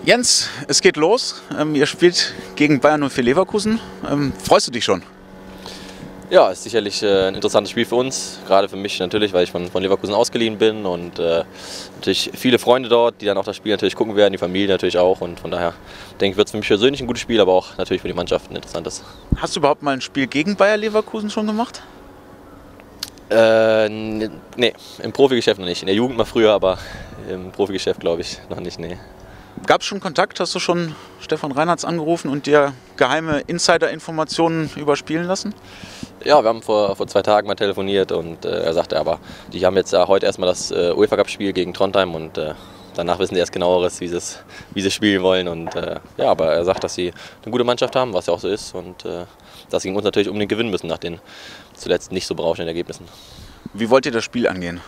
Jens, es geht los. Ihr spielt gegen Bayer 04 Leverkusen. Freust du dich schon? Ja, ist sicherlich ein interessantes Spiel für uns, gerade für mich natürlich, weil ich von Leverkusen ausgeliehen bin und natürlich viele Freunde dort, die dann auch das Spiel natürlich gucken werden, die Familie natürlich auch, und von daher denke ich, wird es für mich persönlich ein gutes Spiel, aber auch natürlich für die Mannschaft ein interessantes. Hast du überhaupt mal ein Spiel gegen Bayer Leverkusen schon gemacht? Nee, im Profigeschäft noch nicht. In der Jugend mal früher, aber im Profigeschäft glaube ich noch nicht, nee. Gab es schon Kontakt? Hast du schon Stefan Reinhardt angerufen und dir geheime Insider-Informationen überspielen lassen? Ja, wir haben vor 2 Tagen mal telefoniert und er sagte aber, die haben jetzt heute erstmal das UEFA-Cup-Spiel gegen Trondheim und danach wissen sie erst genaueres, wie sie spielen wollen. Und ja, aber er sagt, dass sie eine gute Mannschaft haben, was ja auch so ist, und dass sie gegen uns natürlich unbedingt gewinnen müssen nach den zuletzt nicht so berauschenden Ergebnissen. Wie wollt ihr das Spiel angehen?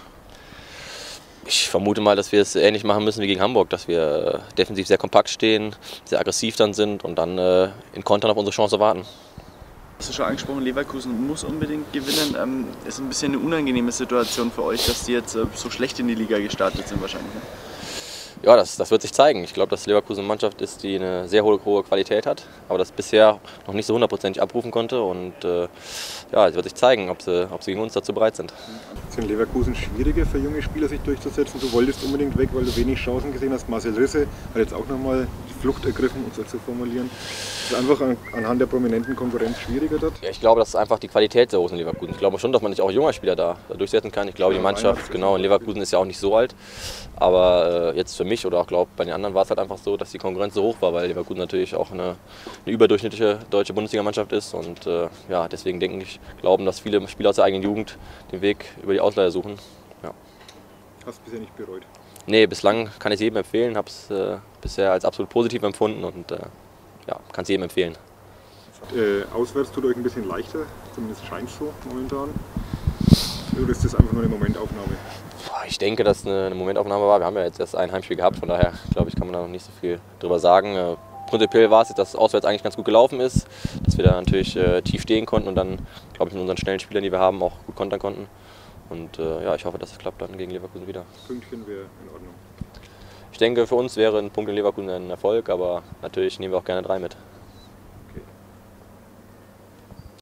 Ich vermute mal, dass wir es ähnlich machen müssen wie gegen Hamburg, dass wir defensiv sehr kompakt stehen, sehr aggressiv dann sind und dann in Kontern auf unsere Chance warten. Du hast schon angesprochen, Leverkusen muss unbedingt gewinnen. Ist ein bisschen eine unangenehme Situation für euch, dass die jetzt so schlecht in die Liga gestartet sind wahrscheinlich. Ne? Ja, das wird sich zeigen. Ich glaube, dass Leverkusen eine Mannschaft ist, die eine sehr hohe Qualität hat, aber das bisher noch nicht so hundertprozentig abrufen konnte. Und ja, es wird sich zeigen, ob sie gegen uns dazu bereit sind. Sind Leverkusen schwieriger für junge Spieler, sich durchzusetzen? Du wolltest unbedingt weg, weil du wenig Chancen gesehen hast. Marcel Risse hat jetzt auch nochmal die Flucht ergriffen, um es so zu formulieren. Ist einfach anhand der prominenten Konkurrenz schwieriger dort? Ja, ich glaube, dass einfach die Qualität sehr hoch ist in Leverkusen. Ich glaube schon, dass man nicht auch junger Spieler da durchsetzen kann. Ich glaube, die Mannschaft, genau, in Leverkusen ist ja auch nicht so alt. Aber jetzt für mich oder auch glaube bei den anderen war es halt einfach so, dass die Konkurrenz so hoch war, weil Leverkusen natürlich auch eine überdurchschnittliche deutsche Bundesligamannschaft ist. Und ja, deswegen glauben, dass viele Spieler aus der eigenen Jugend den Weg über die Ausleihe suchen. Ja. Hast du bisher nicht bereut? Nee, bislang kann ich es jedem empfehlen. Habe es bisher als absolut positiv empfunden und ja, kann es jedem empfehlen. Auswärts tut euch ein bisschen leichter, zumindest scheint es so momentan. Oder ist das einfach nur eine Momentaufnahme? Ich denke, dass es eine Momentaufnahme war. Wir haben ja jetzt erst ein Heimspiel gehabt, von daher glaube ich, kann man da noch nicht so viel drüber sagen. Prinzipiell war es jetzt, dass auswärts eigentlich ganz gut gelaufen ist, dass wir da natürlich tief stehen konnten und dann, glaube ich, mit unseren schnellen Spielern, die wir haben, auch gut kontern konnten. Und ja, ich hoffe, dass es klappt dann gegen Leverkusen wieder. Pünktchen wäre in Ordnung. Ich denke, für uns wäre ein Punkt in Leverkusen ein Erfolg, aber natürlich nehmen wir auch gerne 3 mit.